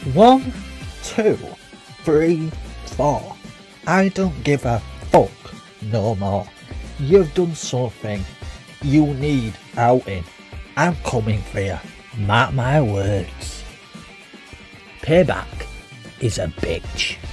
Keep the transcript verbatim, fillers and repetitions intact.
One, two, three, four. I don't give a fuck no more. You've done something. You need outing. I'm coming for you. Mark my words. Payback is a bitch.